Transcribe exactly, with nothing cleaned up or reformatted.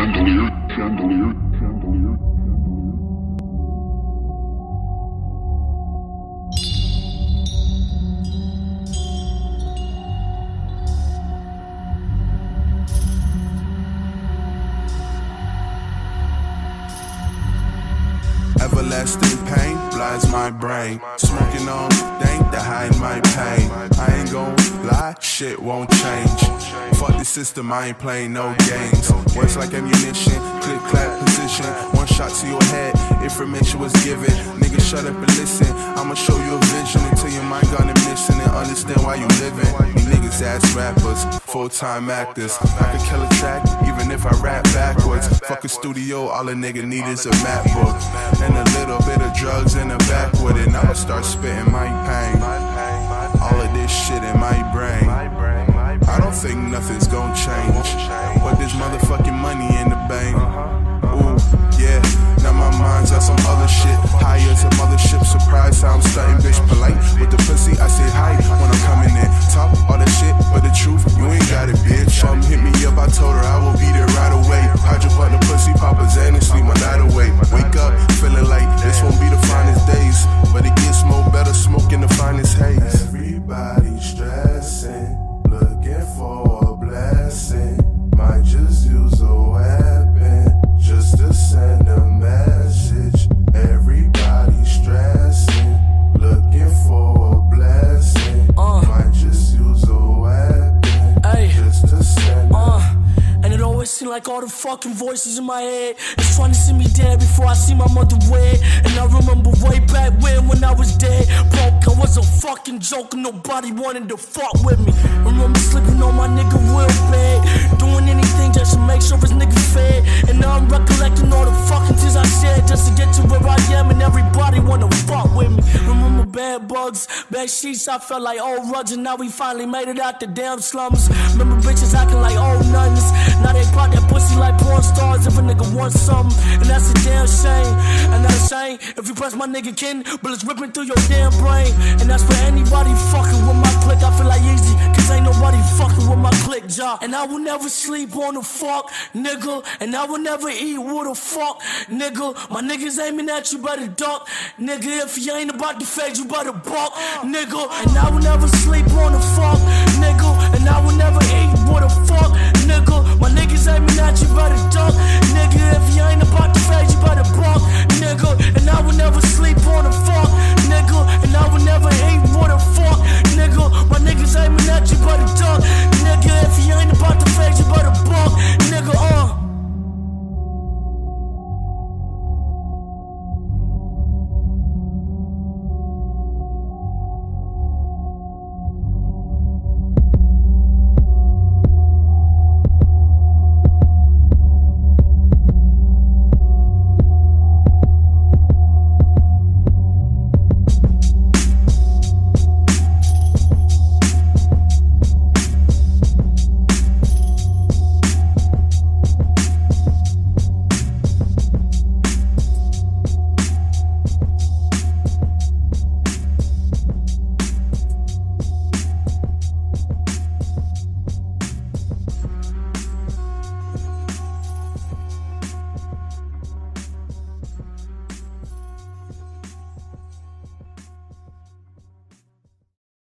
Chandelier, chandelier, chandelier. Everlasting pain blinds my brain. Smoking on dank to hide my pain. I ain't gon' lie, shit won't change. Fuck the system, I ain't playing no games. Works like ammunition, click clack position. One shot to your head, information was given. Nigga, shut up and listen. I'ma show you a vision until your mind gone and missing and understand why you living. You niggas ass rappers, full-time actors. I can kill a track even if I rap backwards. Fuck a studio, all a nigga need is a MacBook and a little bit of drugs in the Backwood, and I'ma start spitting my pain. All of this shit in my brain. I don't think nothing's gonna change, but there's motherfucking money in the bank. Ooh, yeah. Now my mind's on some other shit. High as a mothership, surprise how I'm stuntin', bitch polite. With the pussy, I say hi when I'm coming in. Talk all that shit, but the truth, you ain't got it, bitch. Some hit me up, I told her I will be there right away. Hydro up the pussy, pop a Xan and sleep my night away. Wake up, feeling like this won't be the finest days, but it gets more better, smoking the finest haze. Everybody stressing, looking for a blessing. Might just use a weapon just to send a message. Everybody stressing, looking for a blessing. Uh, Might just use a weapon ay, just to send uh, a And it always seemed like all the fucking voices in my head is trying to see me dead before I see my mother wed. And I remember way back when, when I was dead broke, I was a fucking joke and nobody wanted to fuck with me. Remember sleeping on my nigga real bad, doing anything just to make sure his nigga fed. And now I'm recollecting all the fucking things I said just to get to where I am, and everybody wanna fuck with me. Remember bad bugs, bad sheets, I felt like old rugs, and now we finally made it out the damn slums. Remember bitches acting like old nuns, now they pop that pussy like porn stars if a nigga wants something, and that's a damn shame. And that's a shame if you press my nigga kin, bullets ripping through your damn brain. And that's for anybody fucking with my click, I feel like easy, cause ain't nobody fucking with my click job. And I will never sleep on the fuck, nigga, and I will never eat with a fuck, nigga. My niggas aiming at you, better duck, nigga. If you ain't about to fade, you better buck, nigga. And I will never sleep on the fuck, nigga, and I will never eat